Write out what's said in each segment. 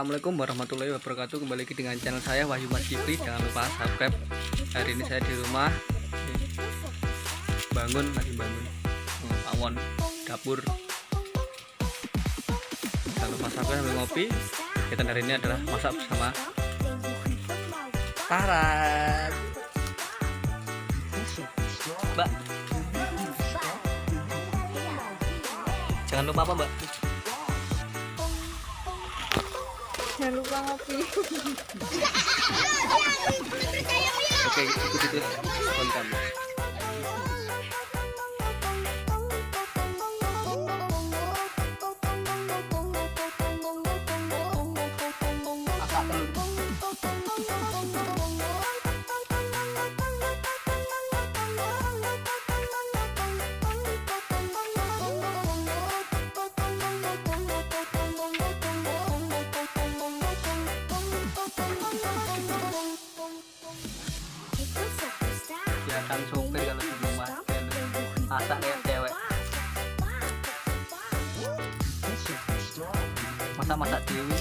Assalamualaikum warahmatullahi wabarakatuh. Kembali lagi dengan channel saya Wahyu Mas Kipri. Jangan lupa subscribe. Hari ini saya di rumah, lagi bangun pawon dapur. Jangan lupa subscribe sambil ngopi. Kegiatan hari ini adalah masak bersama Tarat. Mbak, jangan lupa apa, Mbak? Jangan lupa ngopi. Oke, ikuti terus konten. Kelihatan sopir kalau di rumah, masak kayak cewek, masak dewi.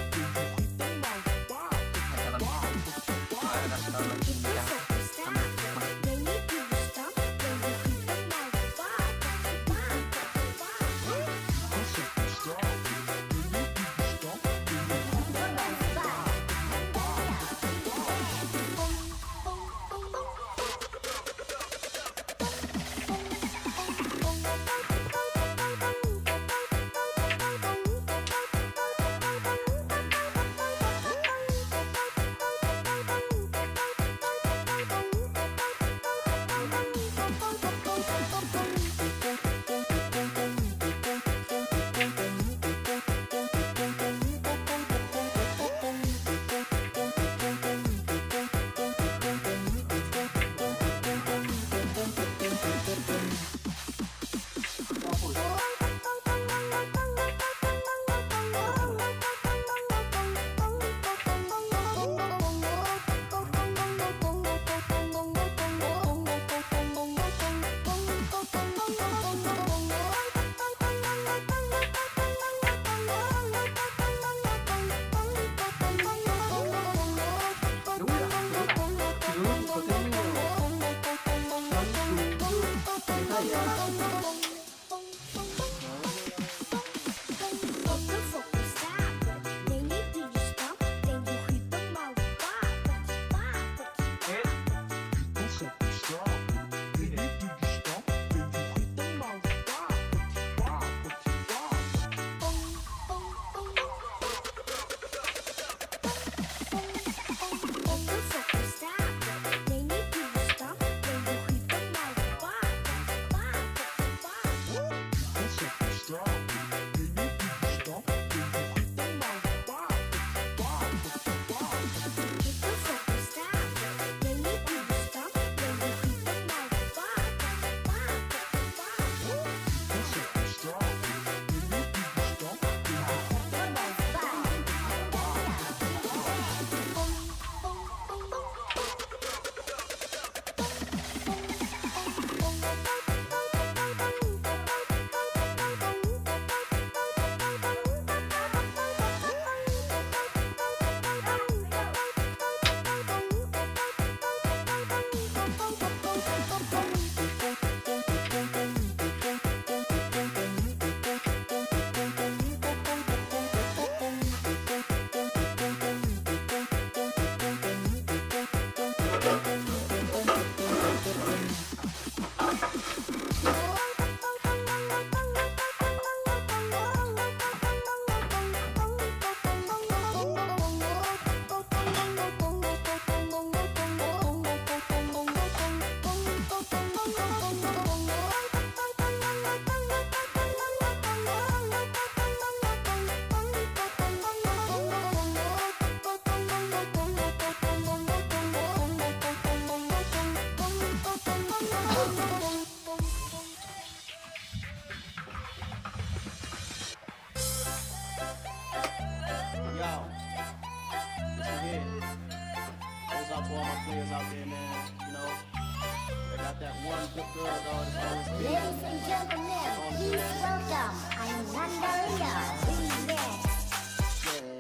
Ladies and gentlemen, please welcome Ananda Ria.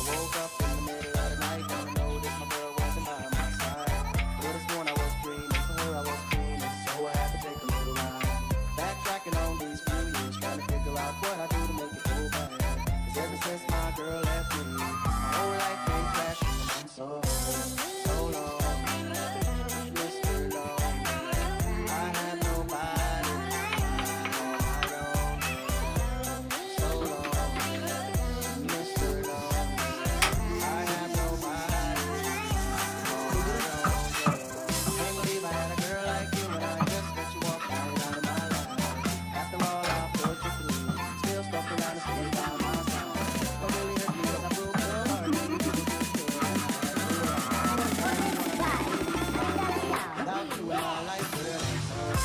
woke up in the middle of the night and I noticed my girl wasn't by my side. Could've sworn I was dreaming, for her I was dreaming, so I had to take a little ride. Backtracking on these few years, trying to figure out what I do to make it go bad. 'Cause ever since my girl left me, my whole life been crashing. I'm so long, Mr. Long. I have nobody on my own. So long, Mr. Long. I have nobody on my own. Can't believe I had a girl like you and I just let you walk right out of my life. After all I put you through, still stuck around and stay by my side. What really hurt me was I broke your heart. Without you in my life, girl, I'm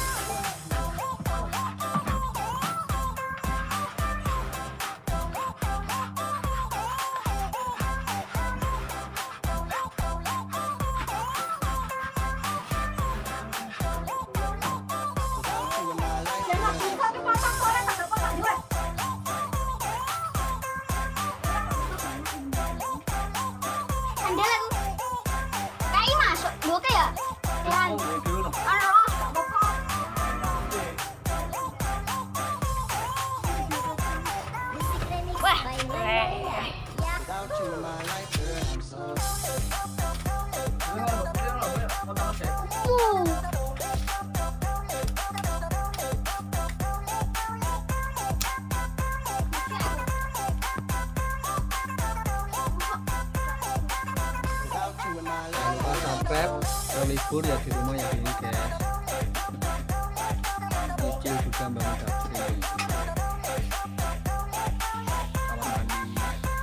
without you in my life, Andalan. Kayak masuk dua kayak. Dan wah, without you in my life, girl, I'm so. Without you in my life. Jangan lupa subscribe, kalau libur ya di rumah ya gini guys. Cicil juga bangun dapur. Kamar mandi.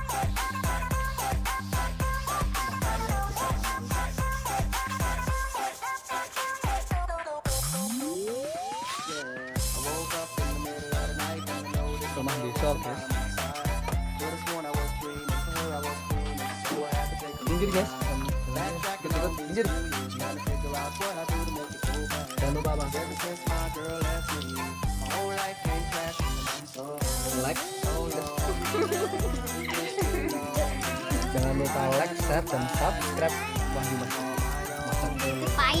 I woke up in the middle of the night and I noticed Rumah desa guys. could've sworn I was dreaming, for her I was dreaming, so I had to take a Minggir guys. backtracking on these Minggir. few years, trying to figure out what I do to make it go bad. Jangan lupa bang. Ever since my girl left me, my whole life came crashing and I'm so Like. long. Jangan lupa like, share, dan subscribe. Wahyu masak dulu. pahit.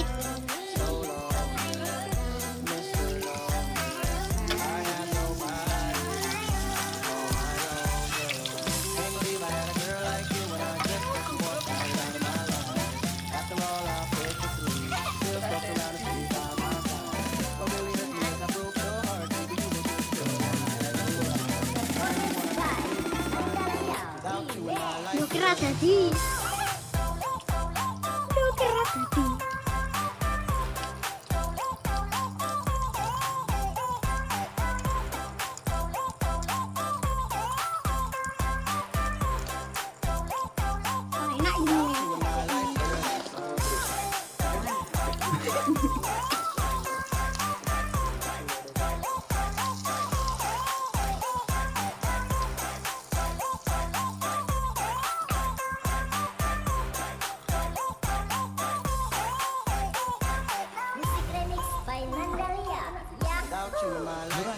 Lu kira tadi. Lu kira tadi. Oh, enak ini. Musik remix by Nandalia. Ya. Without you in my life,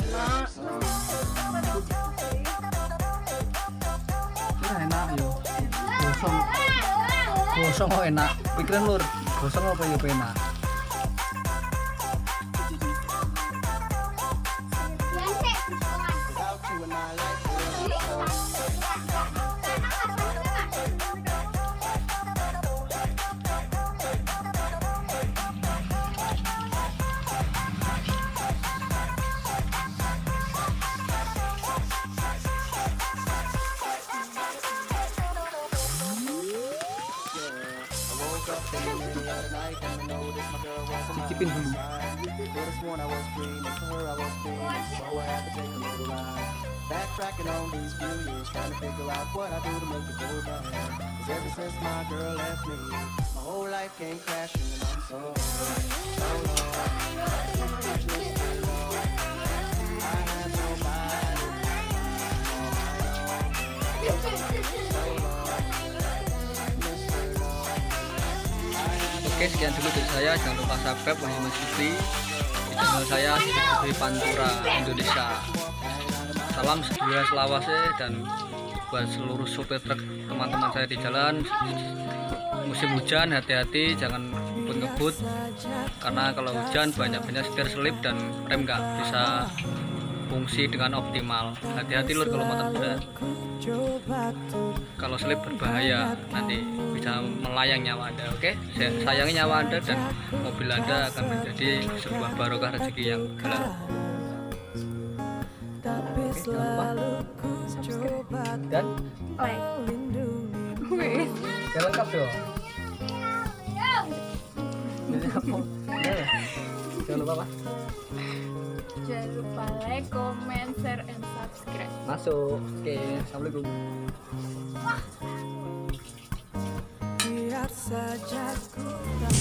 Ini enak yo. Gosong. Gosong kok enak. Pikiran lur. Gosong apa yo enak. without you in my life, I woke up in the middle of the night and I noticed my girl wasn't by Cicipin dulu. my side. Could've sworn I was dreaming, for her I was dreaming, so I had to take a little ride. Backtracking on these few years, trying to figure out what I do to make it go bad. 'Cause ever since my girl left me, my whole life came crashing and I'm so long. I have nobody. Oke, sekian dulu dari saya. Jangan lupa subscribe Wahyu Masjid di channel saya di Pantura Indonesia. Salam sebulan selawase dan buat seluruh sopir truk teman-teman saya di jalan. Musim hujan, hati-hati jangan ngebut-ngebut, karena kalau hujan banyak setir selip dan rem nggak bisa fungsi dengan optimal. Hati-hati lur kalau motor muda, kalau selip berbahaya, nanti bisa melayang nyawa Anda. Oke, sayangi nyawa Anda dan mobil Anda akan menjadi sebuah barokah rezeki yang halal. Oke, jangan lupa subscribe dan like. Wih. jangan lengkap dong. Jangan lupa apa? Jangan lupa like, comment, share, and subscribe. Masuk. Oke, assalamualaikum. Biar saja ku tak